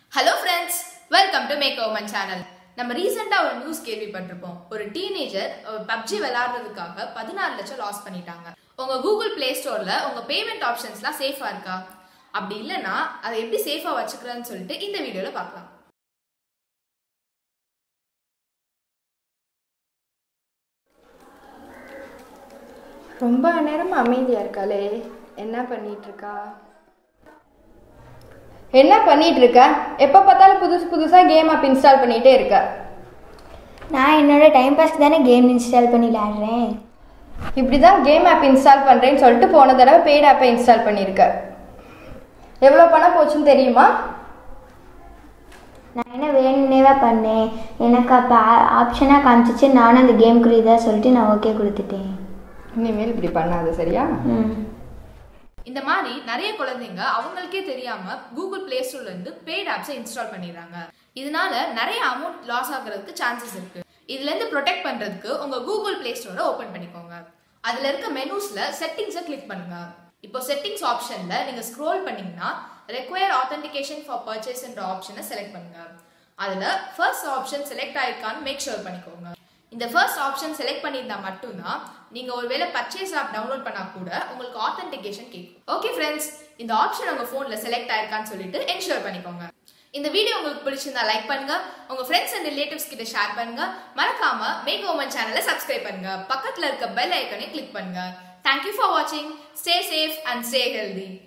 Hello friends, welcome to Make a Woman channel. நம்ம ரீசெண்டா ஒரு நியூஸ் கேள்விப்பட்டிருப்போம். ஒரு டீனேஜர் PUBG விளையாடுறதுக்காக 16 லட்சம் லாஸ் பண்ணிட்டாங்க. உங்க கூகுள் பிளே ஸ்டோர்ல உங்க பேமெண்ட் ஆப்ஷன்ஸ்லாம் சேஃபா இருக்கா? அப்படி இல்லனா அதை எப்படி சேஃபா வச்சுக்கிறதுன்னு சொல்லிட்டு இந்த வீடியோல பார்க்கலாம். ரொம்ப நேரமா அமைதியா இருக்காளே, என்ன பண்ணிட்டு இருக்கா? எப்போ பார்த்தாலும் புதுசா கேம் ஆப் இன்ஸ்டால் பண்ணிட்டே இருக்க. நான் என்னோட டைம் பாஸ்க்கு தானே கேம் இன்ஸ்டால் பண்ணி விளையாடுறேன். இப்படி தான் கேம் ஆப் இன்ஸ்டால் பண்ணுறேன்னு சொல்லிட்டு போன தடவை பெய்ட் ஆப்பை இன்ஸ்டால் பண்ணியிருக்க. எவ்வளோ பணம் போச்சுன்னு தெரியுமா? நான் என்ன வேணும்னேவா பண்ணேன், எனக்கு அப்போ ஆப்ஷனாக காமிச்சிச்சு. நானும் அந்த கேம்குரிய இதாக சொல்லிட்டு நான் ஓகே கொடுத்துட்டேன். இனிமேல் இப்படி பண்ணாது, சரியா? இந்த மாதிரி நிறைய குழந்தைங்க அவங்களுக்கே தெரியாம கூகுள் பிளே ஸ்டோர்ல இருந்து பெய்ட் ஆப்ஸை இன்ஸ்டால் பண்ணிடுறாங்க. இதனால நிறைய அமௌண்ட் லாஸ் ஆகிறதுக்கு சான்சஸ் இருக்கு. இதுல இருந்து ப்ரொடெக்ட் பண்றதுக்கு உங்க கூகுள் பிளே ஸ்டோரை ஓபன் பண்ணிக்கோங்க. அதுல இருக்க மெனூஸ்ல செட்டிங்ஸை கிளிக் பண்ணுங்க. இப்போ செட்டிங்ஸ் ஆப்ஷன்ல நீங்க ஸ்க்ரோல் பண்ணீங்கன்னா ரெக்வயர் ஆத்தென்டிகேஷன் ஃபார் பர்ச்சேஸ் என்ற ஆப்ஷனை செலக்ட் பண்ணுங்க. அதுல ஃபர்ஸ்ட் ஆப்ஷன் செலக்ட் ஆயிருக்கான்னு மேக் ஷூர் பண்ணிக்கோங்க. இந்த ஃபர்ஸ்ட் ஆப்ஷன் செலக்ட் பண்ணியிருந்தா மட்டும்தான் நீங்க ஒருவேளை பர்ச்சேஸ் ஆப் டவுன்லோட் பண்ணா கூட உங்களுக்கு ஆத்தென்டிகேஷன் கேட்கும். ஓகே ஃப்ரெண்ட்ஸ், இந்த ஆப்ஷன் உங்க போன்ல செலக்ட் ஆயிருக்கான்னு சொல்லிட்டு என்ஷூர் பண்ணிக்கோங்க. இந்த வீடியோ உங்களுக்கு பிடிச்சிருந்தா லைக் பண்ணுங்க, உங்க ஃப்ரெண்ட்ஸ் அண்ட் ரிலேட்டிவ்ஸ் கிட்ட ஷேர் பண்ணுங்க. மறக்காம மேக் வுமன் சேனலை சப்ஸ்கிரைப் பண்ணுங்க. பக்கத்துல இருக்க பெல் ஐக்கனை கிளிக் பண்ணுங்க. Thank you for watching. Stay safe and stay healthy.